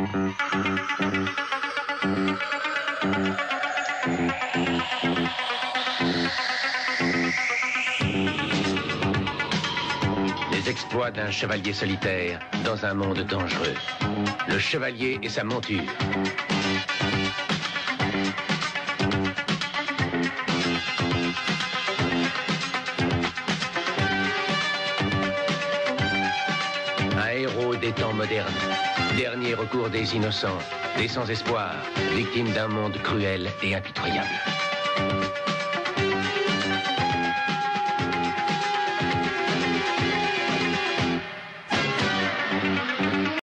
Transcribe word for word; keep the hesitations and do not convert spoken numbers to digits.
Les exploits d'un chevalier solitaire dans un monde dangereux. Le chevalier et sa monture. Un héros des temps modernes. Dernier recours des innocents, des sans espoir, victimes d'un monde cruel et impitoyable.